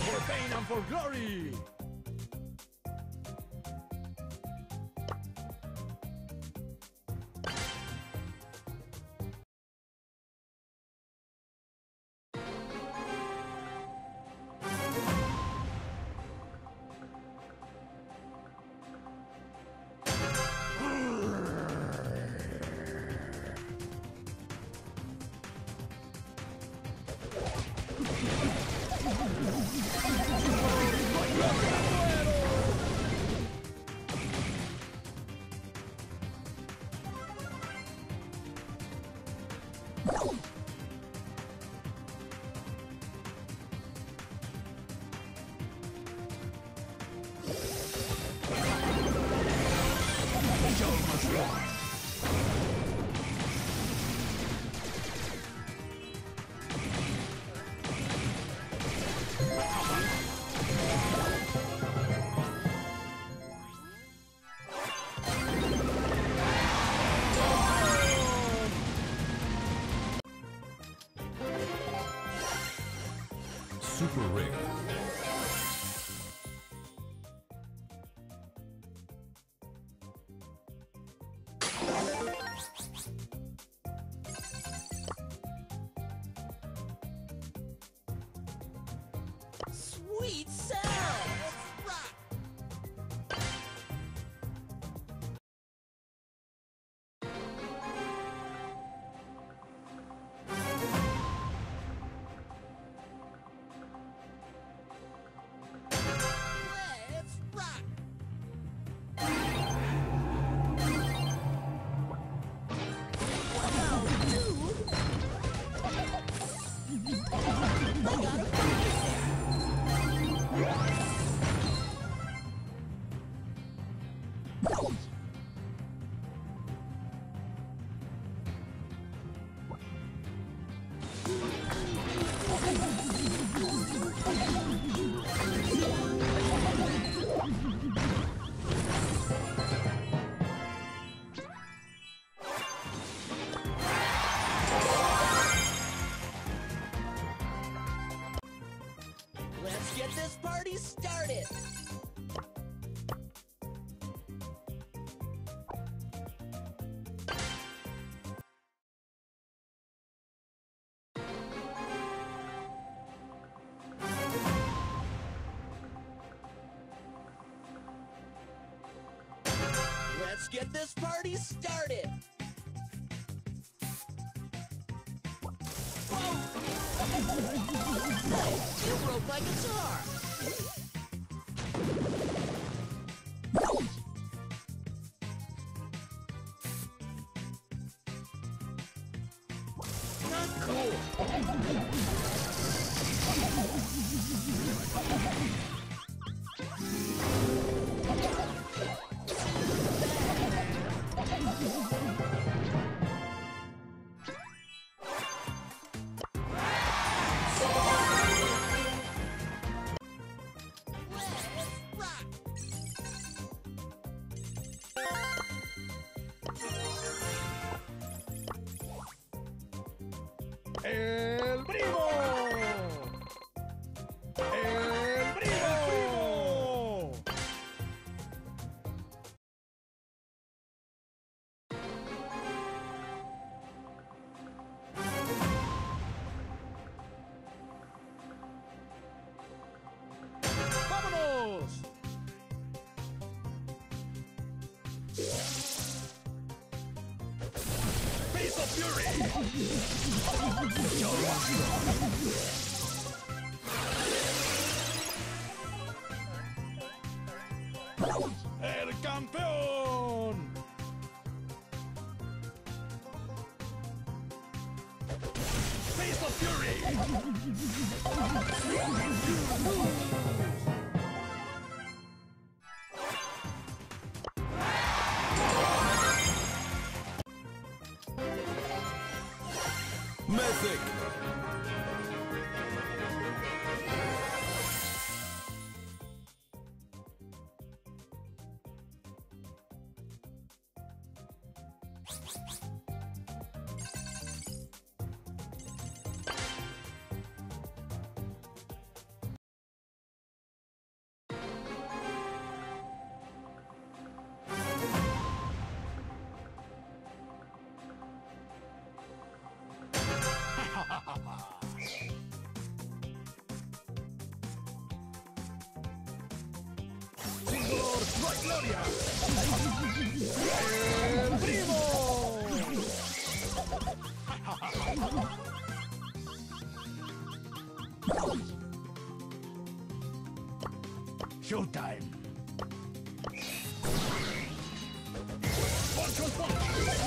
For pain and for glory! Super Ring. Sweet sound! Let's rock! Let's rock! Wow, dude! I got a prize there! Let's get this party started! Let's get this party started! Hey, you broke my guitar! Not cool! ¡El primo! ¡El primo! ¡Vámonos! Face of Fury! ¡El campeón! Face of Fury! Mythic! gloria! ¡El primo! Showtime! Punch on punch!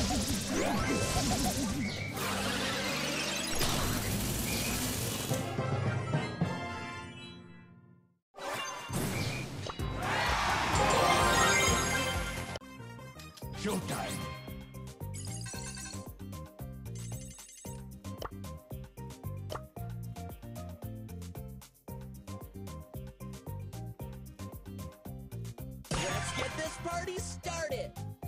Showtime! Let's get this party started!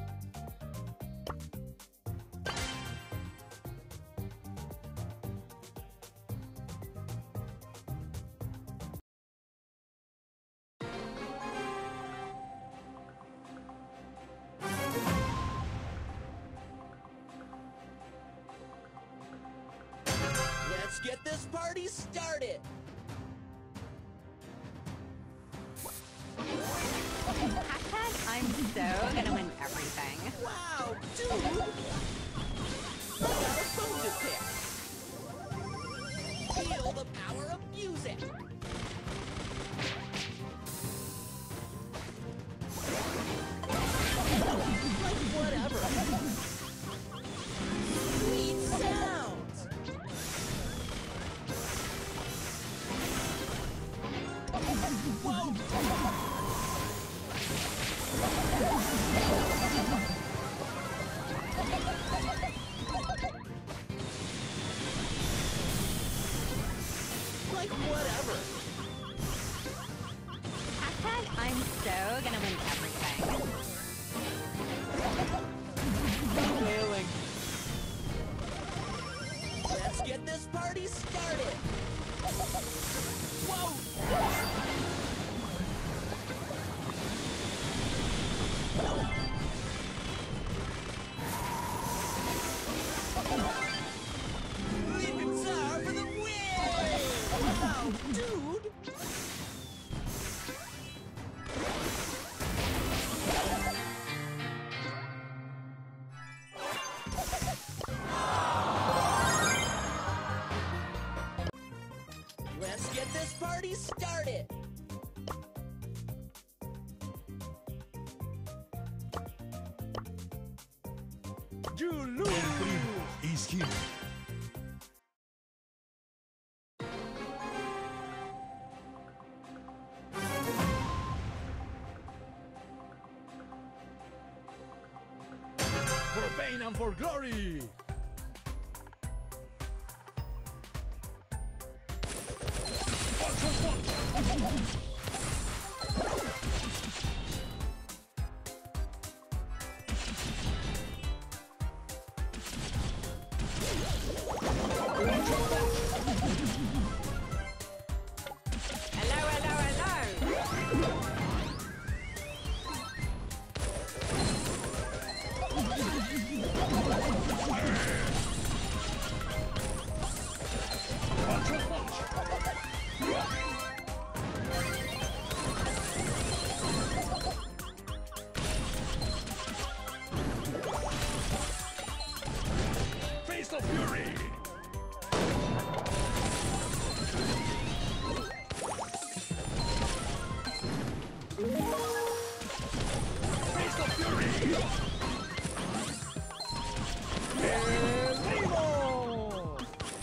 Let's get this party started! Hashtag, I'm so gonna win everything. Wow, dude! I got a phone to pick! Feel the power of music! Like whatever! Sweet sounds! Whoa! Like whatever. Hashtag, I'm so gonna win everything. Failing. Let's get this party started. Whoa! Leaping Tsar for the win! Wow, dude! Let's get this party started! El primo is here. For pain and for glory! Punch on punch! Hello, hello, hello! Punch on punch! Face of fury! Face of fury! El primo!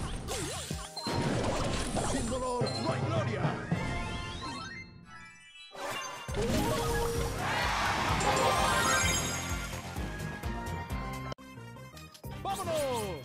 Sin dolor no hay gloria. ¡Vámonos!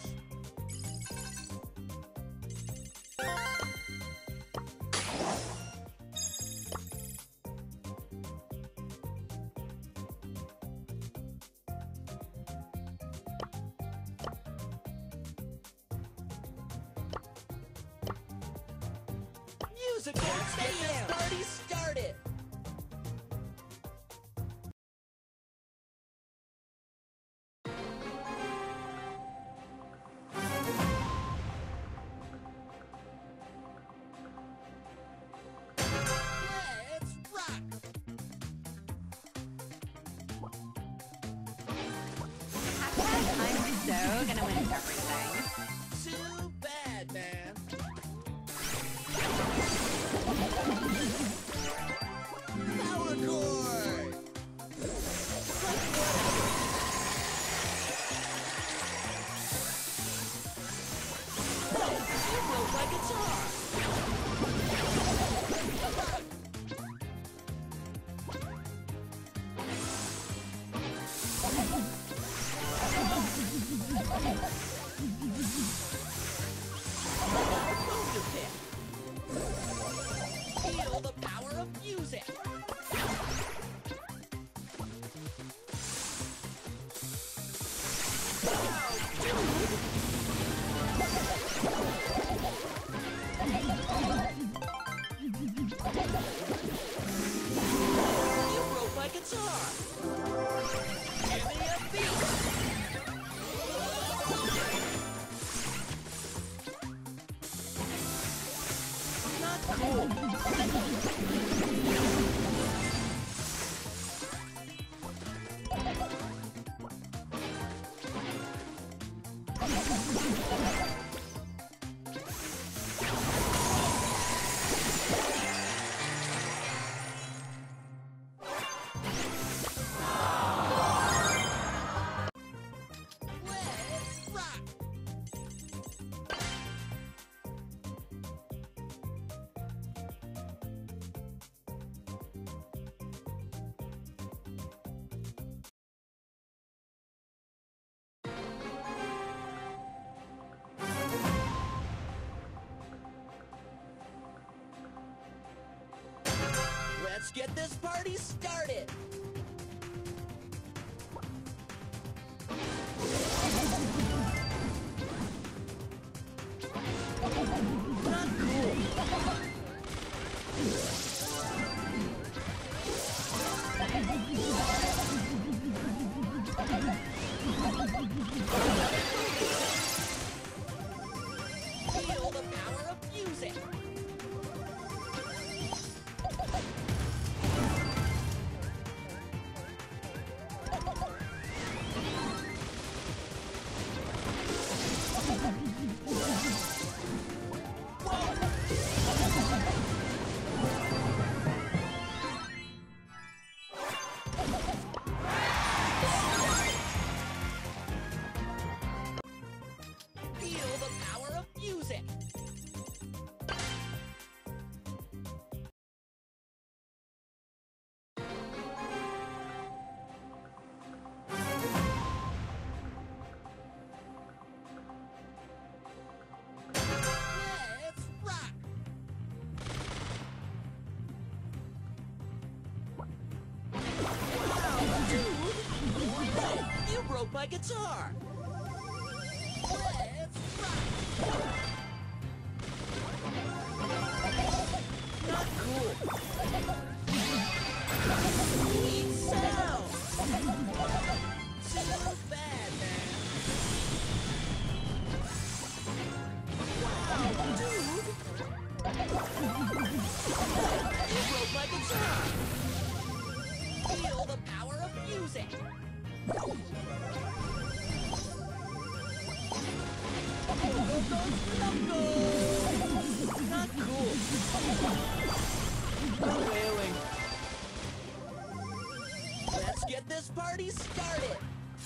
Music, let's get this party started! Let's rock! everything. Too bad, man. Power chord! You broke my guitar! Feel the power of music! You broke my guitar! Give me a beat! Not cool! Let's rock! Let's get this party started! Not cool! Feel the power of music! Feel the power of music! Let's rock! Wow, dude! You broke my guitar! Let's rock! Not cool! Sweet sound! Too bad, man! Wow, dude! You broke my guitar! Feel the power of music! Not cool! No wailing! Let's get this party started!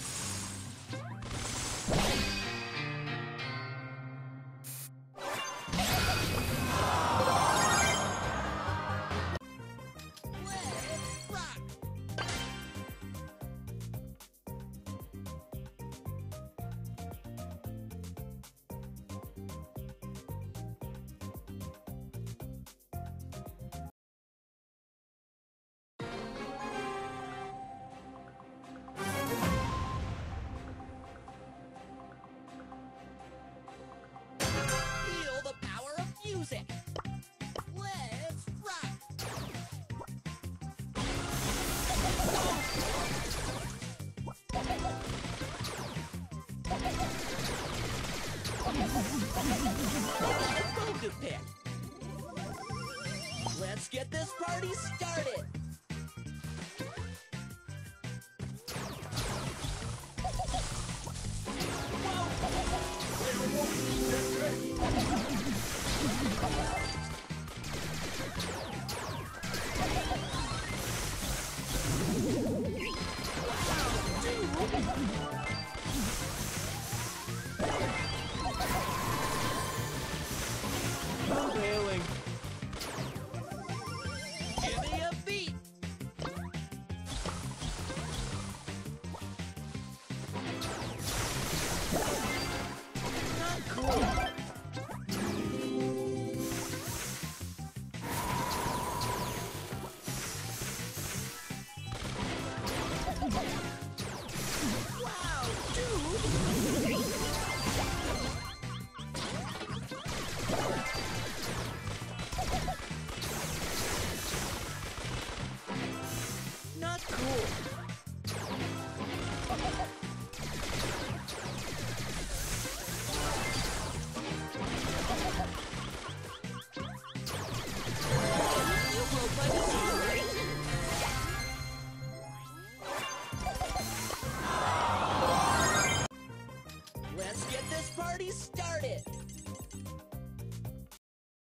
Let's rock! Feel the power of music! Let's rock! Focus pit! Let's get this party started! Whoa! party started!